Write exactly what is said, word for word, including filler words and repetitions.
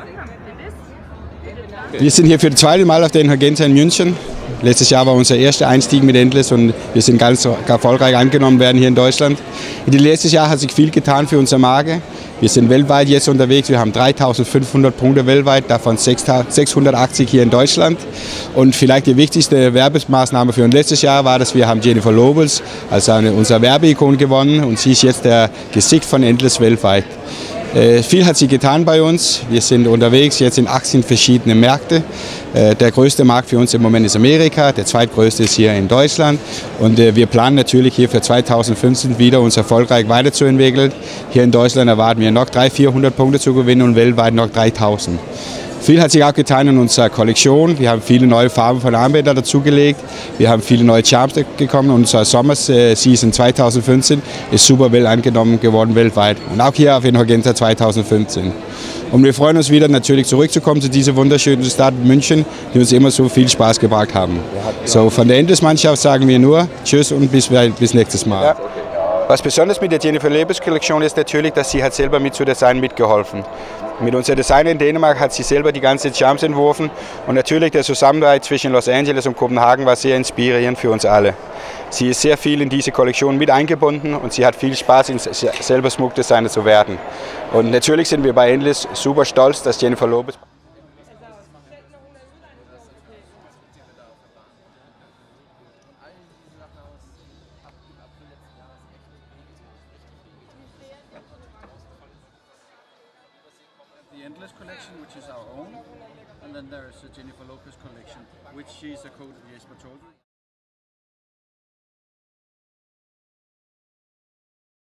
Wir sind hier für das zweite Mal auf der Insurgenza in München. Letztes Jahr war unser erster Einstieg mit Endless und wir sind ganz erfolgreich angenommen werden hier in Deutschland. In den letzten Jahren hat sich viel getan für unsere Marke. Wir sind weltweit jetzt unterwegs. Wir haben dreitausendfünfhundert Punkte weltweit, davon sechshundertachtzig hier in Deutschland. Und vielleicht die wichtigste Werbemaßnahme für uns letztes Jahr war, dass wir haben Jennifer Lopez als eine, unser Werbeikon gewonnen und sie ist jetzt der Gesicht von Endless weltweit. Äh, viel hat sie getan bei uns. Wir sind unterwegs jetzt in achtzehn verschiedene Märkte. Äh, der größte Markt für uns im Moment ist Amerika, der zweitgrößte ist hier in Deutschland. Und äh, wir planen natürlich hier für zweitausendfünfzehn wieder uns erfolgreich weiterzuentwickeln. Hier in Deutschland erwarten wir noch dreihundert, vierhundert Punkte zu gewinnen und weltweit noch dreitausend. Viel hat sich auch getan in unserer Kollektion. Wir haben viele neue Farben von Armbändern dazugelegt. Wir haben viele neue Charms gekommen. Unsere Sommersaison zweitausendfünfzehn ist super well angenommen geworden weltweit. Und auch hier auf Insurgenza zweitausendfünfzehn. Und wir freuen uns wieder natürlich zurückzukommen zu dieser wunderschönen Stadt München, die uns immer so viel Spaß gebracht haben. So, von der Endless-Mannschaft sagen wir nur Tschüss und bis, bis nächstes Mal. Ja. Was besonders mit der Jennifer Lopez Kollektion ist natürlich, dass sie hat selber mit zu Design mitgeholfen. Mit unserem Designer in Dänemark hat sie selber die ganze Charms entworfen und natürlich der Zusammenarbeit zwischen Los Angeles und Kopenhagen war sehr inspirierend für uns alle. Sie ist sehr viel in diese Kollektion mit eingebunden und sie hat viel Spaß, in selber Schmuckdesigner zu werden. Und natürlich sind wir bei Endless super stolz, dass Jennifer Lopez The Endless collection, which is our own, and then there is a Jennifer Lopez collection, which she's a co, Jesper told you.